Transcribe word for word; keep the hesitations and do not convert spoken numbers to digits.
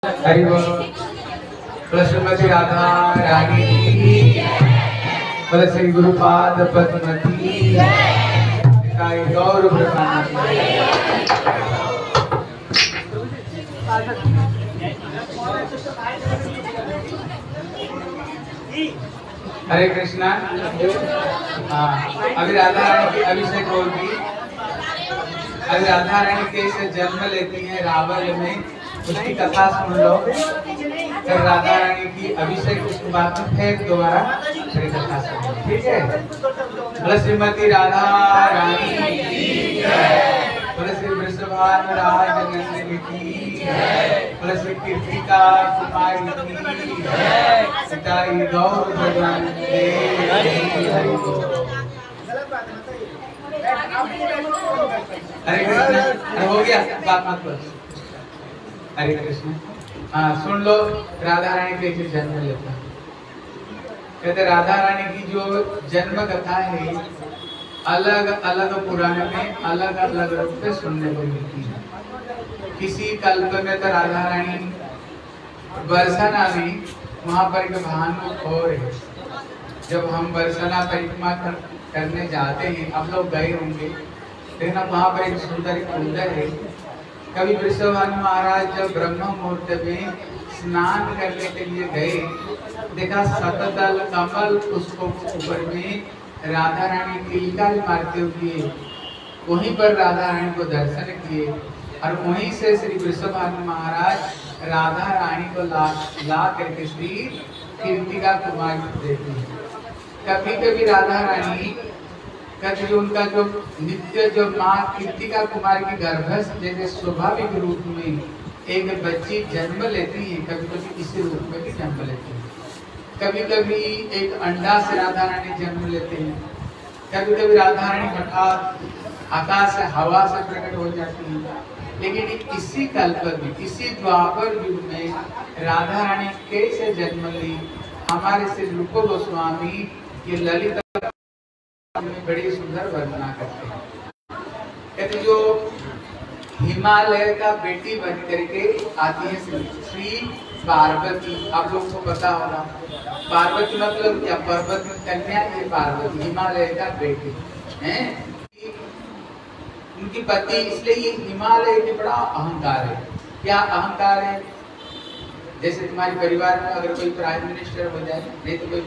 हरि बोल। श्रीमती राधा रानी की, बोले श्री गुरुपाद पद्म की, निताई गौर ब्रह्मानंद। हरे कृष्णा। हाँ, अभी राधा रानी की अभिषेक होगी। अभी राधा रानी कैसे जन्म लेती है रावण में, उसकी कथा सुन लो। फिर राधा रानी की अभिषेक, उसके बाद में फिर दोबारा फिर कथा सुन लो, ठीक है। बोले श्रीमती राधा रानी की, बोले श्री वृषभान राज नंदिनी की, बोले श्री कीर्तिका कुमारी की, सीताई गौर भगवंते हरि बोल। हरे कृष्ण। हो गया, बात मत बोलो। हरे कृष्ण। हाँ, सुन लो राधा रानी कैसे जन्म लेता। कहते राधा रानी की जो जन्म कथा है अलग अलग पुराण में अलग अलग रूप में सुनने को मिलती है। किसी कल्प में तो राधा रानी बरसाना में वहां पर एक भानु और है। जब हम बरसाना परिक्रमा कर, करने जाते हैं, अब लोग गए होंगे, लेकिन वहां पर एक सुंदर कुंड है। कभी वृषभानु महाराज जब ब्रह्म मुहूर्त में स्नान करने के लिए गए, देखा सतदल कमल पुष्पों के ऊपर में राधा रानी किलकारी मारते हुए, वहीं पर राधा रानी को दर्शन किए और वहीं से श्री वृषभानु महाराज राधा रानी को ला ला करके श्री कीर्तिका कुमारी को देते हैं। कभी कभी राधा रानी कहते उनका जो नित्य जो माँ कीर्तिका कुमारी के गर्भस्थ जैसे स्वाभाविक रूप में एक बच्ची जन्म लेती है, कभी कभी इसी रूप में भी जन्म लेती है। कभी कभी एक अंडा से राधा रानी जन्म लेते हैं, कभी कभी राधा रानी हठात आकाश से हवा से प्रकट हो जाती है। लेकिन इसी कल्प में, इसी द्वापर युग में राधा रानी कैसे जन्म ली, हमारे श्री रूप गोस्वामी ये ललित में बड़ी सुंदर वर्णना करते हैं। कहते जो हिमालय का बेटी बन करके आती है श्री पार्वती। आप लोगों को पता होगा पार्वती मतलब क्या, पर्वत में कन्या ये पार्वती, हिमालय का बेटी है। उनकी पति, इसलिए ये हिमालय के बड़ा अहंकार है। क्या अहंकार है? जैसे तुम्हारे परिवार में अगर कोई प्राइम मिनिस्टर हो जाए, नहीं तो कोई